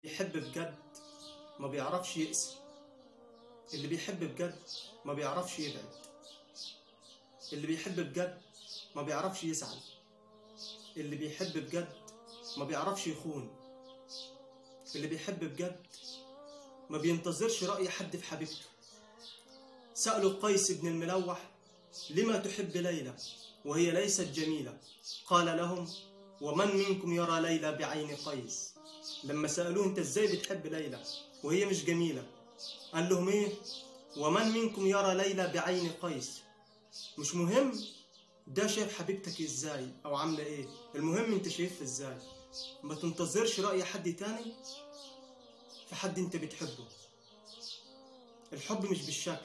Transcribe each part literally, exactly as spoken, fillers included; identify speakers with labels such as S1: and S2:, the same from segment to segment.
S1: بيحب بجد ما بيعرفش يقسى. اللي بيحب بجد ما بيعرفش يبعد. اللي بيحب بجد ما بيعرفش يزعل. اللي بيحب بجد ما بيعرفش يخون. اللي بيحب بجد ما بينتظرش رأي حد في حبيبته. سألوا قيس بن الملوح: لما تحب ليلى وهي ليست جميلة؟ قال لهم: ومن منكم يرى ليلى بعين قيس؟ لما سألوه: انت ازاي بتحب ليلى وهي مش جميلة؟ قال لهم ايه؟ ومن منكم يرى ليلى بعين قيس؟ مش مهم ده شايف حبيبتك ازاي او عاملة ايه، المهم انت شايفها ازاي. ما تنتظرش رأي حد تاني في حد انت بتحبه. الحب مش بالشكل،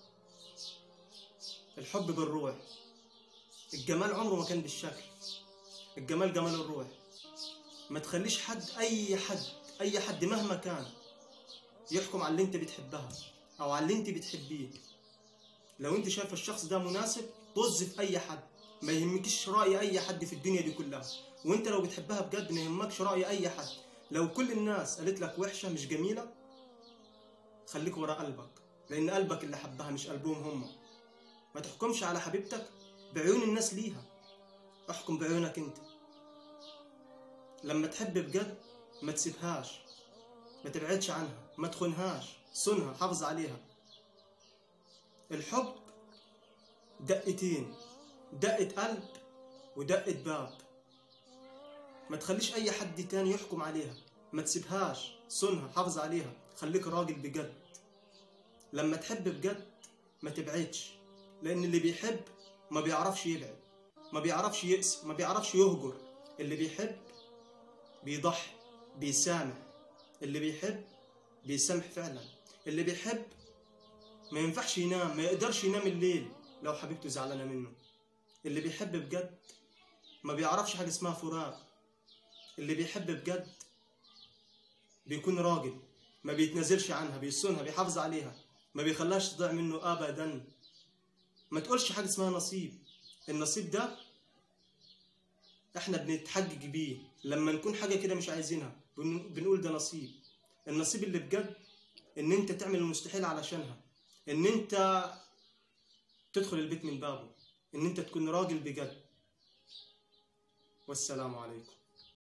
S1: الحب بالروح. الجمال عمره ما كان بالشكل، الجمال جمال الروح. ما تخليش حد اي حد اي حد مهما كان يحكم على اللي انت بتحبها او على اللي انت بتحبيه. لو انت شايف الشخص ده مناسب طز في اي حد، ما يهمكش رأي اي حد في الدنيا دي كلها. وانت لو بتحبها بجد ما يهمكش رأي اي حد. لو كل الناس قالت لك وحشة مش جميلة، خليك ورا قلبك، لان قلبك اللي حبها مش قلبهم هم. ما تحكمش على حبيبتك بعيون الناس ليها، احكم بعيونك انت. لما تحب بجد ما تسيبهاش، ما تبعدش عنها، ما تخونهاش، صونها، حافظ عليها. الحب دقتين، دقة قلب ودقة باب. ما تخليش اي حد تاني يحكم عليها، ما تسيبهاش، صونها، حافظ عليها، خليك راجل بجد. لما تحب بجد ما تبعدش، لان اللي بيحب ما بيعرفش يبعد، ما بيعرفش يقسى، ما بيعرفش يهجر. اللي بيحب بيضحي، بيسامح. اللي بيحب بيسامح فعلا. اللي بيحب ما ينفعش ينام، ما يقدرش ينام الليل لو حبيبته زعلانة منه. اللي بيحب بجد ما بيعرفش حاجة اسمها فراق. اللي بيحب بجد بيكون راجل، ما بيتنازلش عنها، بيصونها، بيحافظ عليها، ما بيخليهاش تضيع منه ابدا. ما تقولش حاجة اسمها نصيب. النصيب ده احنا بنتحجج بيه لما نكون حاجة كده مش عايزينها، بنقول ده نصيب. النصيب اللي بجد ان انت تعمل المستحيل علشانها، ان انت تدخل البيت من بابه، ان انت تكون راجل بجد. والسلام عليكم.